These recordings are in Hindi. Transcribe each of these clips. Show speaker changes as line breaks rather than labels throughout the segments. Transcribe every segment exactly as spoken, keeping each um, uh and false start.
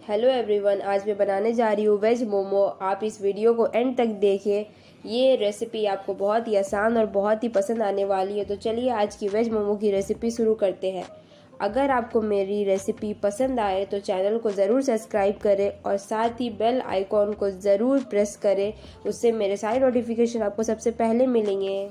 हेलो एवरीवन, आज मैं बनाने जा रही हूँ वेज मोमो। आप इस वीडियो को एंड तक देखिए। ये रेसिपी आपको बहुत ही आसान और बहुत ही पसंद आने वाली है। तो चलिए आज की वेज मोमो की रेसिपी शुरू करते हैं। अगर आपको मेरी रेसिपी पसंद आए तो चैनल को ज़रूर सब्सक्राइब करें और साथ ही बेल आइकॉन को ज़रूर प्रेस करें। उससे मेरे सारे नोटिफिकेशन आपको सबसे पहले मिलेंगे।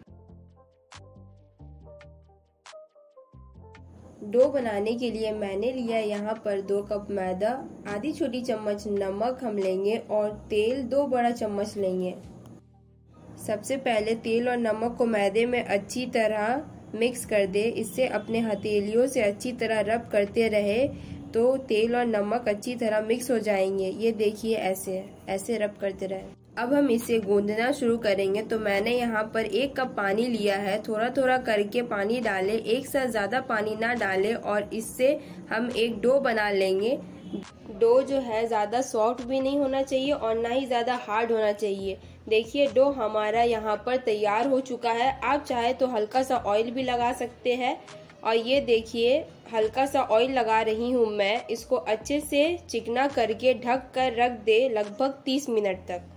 डो बनाने के लिए मैंने लिया यहाँ पर दो कप मैदा, आधी छोटी चम्मच नमक हम लेंगे और तेल दो बड़ा चम्मच लेंगे। सबसे पहले तेल और नमक को मैदे में अच्छी तरह मिक्स कर दे। इससे अपने हथेलियों से अच्छी तरह रब करते रहे तो तेल और नमक अच्छी तरह मिक्स हो जाएंगे। ये देखिए, ऐसे ऐसे रब करते रहे। अब हम इसे गूंदना शुरू करेंगे। तो मैंने यहाँ पर एक कप पानी लिया है। थोड़ा थोड़ा करके पानी डालें, एक साथ ज़्यादा पानी ना डालें और इससे हम एक डो बना लेंगे। डो जो है ज़्यादा सॉफ्ट भी नहीं होना चाहिए और ना ही ज़्यादा हार्ड होना चाहिए। देखिए, डो हमारा यहाँ पर तैयार हो चुका है। आप चाहे तो हल्का सा ऑयल भी लगा सकते हैं। और ये देखिए, हल्का सा ऑयल लगा रही हूँ मैं। इसको अच्छे से चिकना करके ढक कर रख दे लगभग तीस मिनट तक।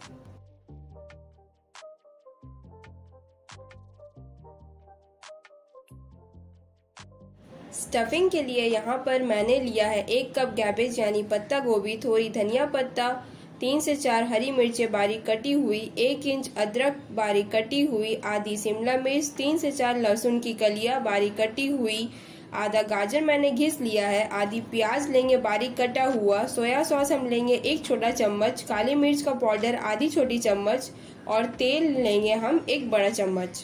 स्टफिंग के लिए यहाँ पर मैंने लिया है एक कप कैबेज यानी पत्ता गोभी, थोड़ी धनिया पत्ता, तीन से चार हरी मिर्चें बारीक कटी हुई, एक इंच अदरक बारीक कटी हुई, आधी शिमला मिर्च, तीन से चार लहसुन की कलियां बारीक कटी हुई, आधा गाजर मैंने घिस लिया है, आधी प्याज लेंगे बारीक कटा हुआ, सोया सॉस हम लेंगे एक छोटा चम्मच, काली मिर्च का पाउडर आधी छोटी चम्मच और तेल लेंगे हम एक बड़ा चम्मच।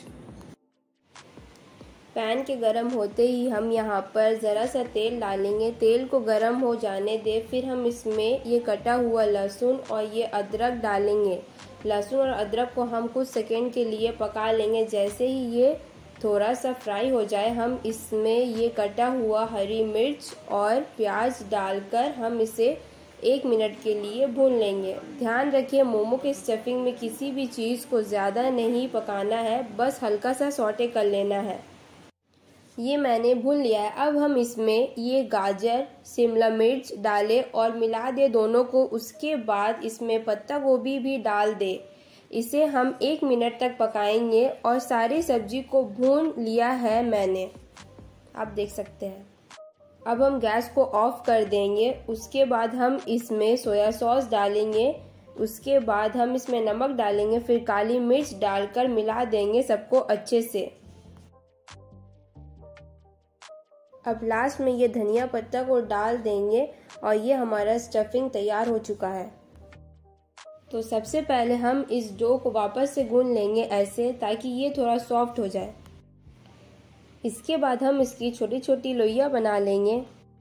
पैन के गरम होते ही हम यहाँ पर ज़रा सा तेल डालेंगे। तेल को गरम हो जाने दे, फिर हम इसमें ये कटा हुआ लहसुन और ये अदरक डालेंगे। लहसुन और अदरक को हम कुछ सेकंड के लिए पका लेंगे। जैसे ही ये थोड़ा सा फ्राई हो जाए, हम इसमें ये कटा हुआ हरी मिर्च और प्याज डालकर हम इसे एक मिनट के लिए भून लेंगे। ध्यान रखिए, मोमो के स्टफिंग में किसी भी चीज़ को ज़्यादा नहीं पकाना है, बस हल्का सा सौटे कर लेना है। ये मैंने भून लिया है। अब हम इसमें ये गाजर, शिमला मिर्च डालें और मिला दे दोनों को। उसके बाद इसमें पत्ता गोभी भी डाल दे। इसे हम एक मिनट तक पकाएंगे और सारी सब्जी को भून लिया है मैंने, आप देख सकते हैं। अब हम गैस को ऑफ कर देंगे। उसके बाद हम इसमें सोया सॉस डालेंगे। उसके बाद हम इसमें नमक डालेंगे, फिर काली मिर्च डालकर मिला देंगे सबको अच्छे से। अब लास्ट में ये धनिया पत्ता को डाल देंगे और ये हमारा स्टफिंग तैयार हो चुका है। तो सबसे पहले हम इस डो को वापस से गूंद लेंगे ऐसे, ताकि ये थोड़ा सॉफ्ट हो जाए। इसके बाद हम इसकी छोटी छोटी लोइयां बना लेंगे।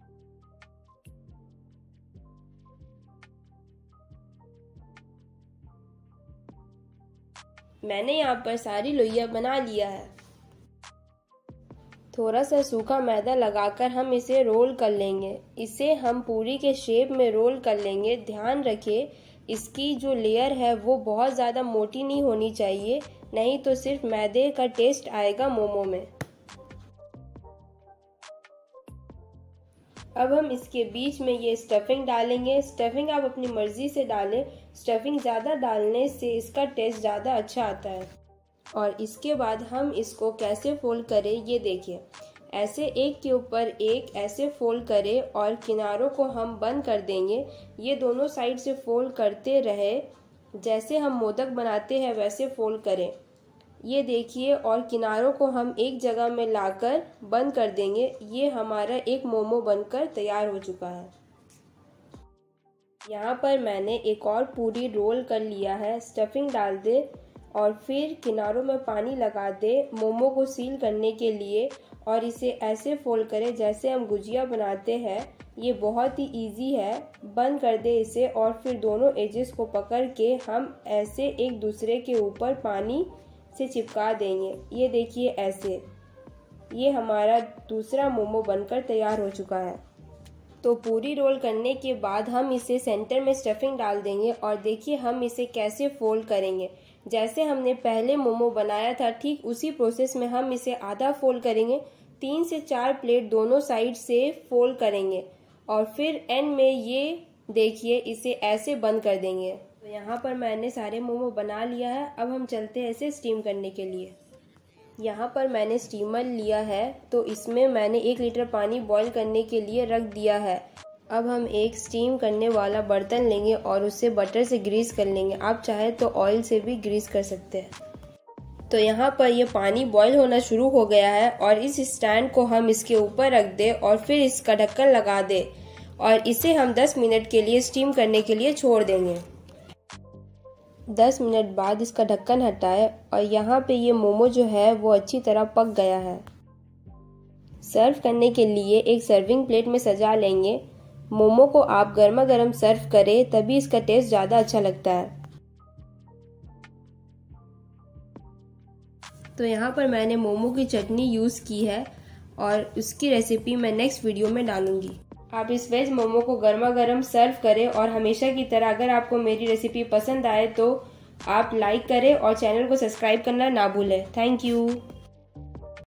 मैंने यहाँ पर सारी लोइयां बना लिया है। थोड़ा सा सूखा मैदा लगाकर हम इसे रोल कर लेंगे। इसे हम पूरी के शेप में रोल कर लेंगे। ध्यान रखिए, इसकी जो लेयर है वो बहुत ज़्यादा मोटी नहीं होनी चाहिए, नहीं तो सिर्फ मैदे का टेस्ट आएगा मोमो में। अब हम इसके बीच में ये स्टफिंग डालेंगे। स्टफिंग आप अपनी मर्जी से डालें। स्टफिंग ज़्यादा डालने से इसका टेस्ट ज़्यादा अच्छा आता है। और इसके बाद हम इसको कैसे फोल्ड करें, ये देखिए। ऐसे एक के ऊपर एक ऐसे फोल्ड करें और किनारों को हम बंद कर देंगे। ये दोनों साइड से फोल्ड करते रहे, जैसे हम मोदक बनाते हैं वैसे फोल्ड करें। ये देखिए, और किनारों को हम एक जगह में लाकर बंद कर देंगे। ये हमारा एक मोमो बनकर तैयार हो चुका है। यहाँ पर मैंने एक और पूरी रोल कर लिया है। स्टफिंग डाल दे और फिर किनारों में पानी लगा दे मोमो को सील करने के लिए और इसे ऐसे फोल्ड करें जैसे हम गुजिया बनाते हैं। ये बहुत ही इजी है। बंद कर दे इसे और फिर दोनों एजेस को पकड़ के हम ऐसे एक दूसरे के ऊपर पानी से चिपका देंगे। ये देखिए, ऐसे। ये हमारा दूसरा मोमो बनकर तैयार हो चुका है। तो पूरी रोल करने के बाद हम इसे सेंटर में स्टफिंग डाल देंगे और देखिए हम इसे कैसे फोल्ड करेंगे। जैसे हमने पहले मोमो बनाया था, ठीक उसी प्रोसेस में हम इसे आधा फोल्ड करेंगे। तीन से चार प्लेट दोनों साइड से फोल्ड करेंगे और फिर एंड में ये देखिए इसे ऐसे बंद कर देंगे। तो यहाँ पर मैंने सारे मोमो बना लिया है। अब हम चलते हैं इसे स्टीम करने के लिए। यहाँ पर मैंने स्टीमर लिया है, तो इसमें मैंने एक लीटर पानी बॉईल करने के लिए रख दिया है। अब हम एक स्टीम करने वाला बर्तन लेंगे और उसे बटर से ग्रीस कर लेंगे। आप चाहे तो ऑयल से भी ग्रीस कर सकते हैं। तो यहाँ पर ये पानी बॉईल होना शुरू हो गया है और इस स्टैंड को हम इसके ऊपर रख दें और फिर इसका ढक्कन लगा दें और इसे हम दस मिनट के लिए स्टीम करने के लिए छोड़ देंगे। दस मिनट बाद इसका ढक्कन हटाएं और यहाँ पे ये मोमो जो है वो अच्छी तरह पक गया है। सर्व करने के लिए एक सर्विंग प्लेट में सजा लेंगे। मोमो को आप गर्मा गर्म सर्व करें, तभी इसका टेस्ट ज़्यादा अच्छा लगता है। तो यहाँ पर मैंने मोमो की चटनी यूज़ की है और उसकी रेसिपी मैं नेक्स्ट वीडियो में डालूंगी। आप इस वेज मोमो को गर्मा गर्म सर्व करें और हमेशा की तरह अगर आपको मेरी रेसिपी पसंद आए तो आप लाइक करें और चैनल को सब्सक्राइब करना ना भूलें। Thank you.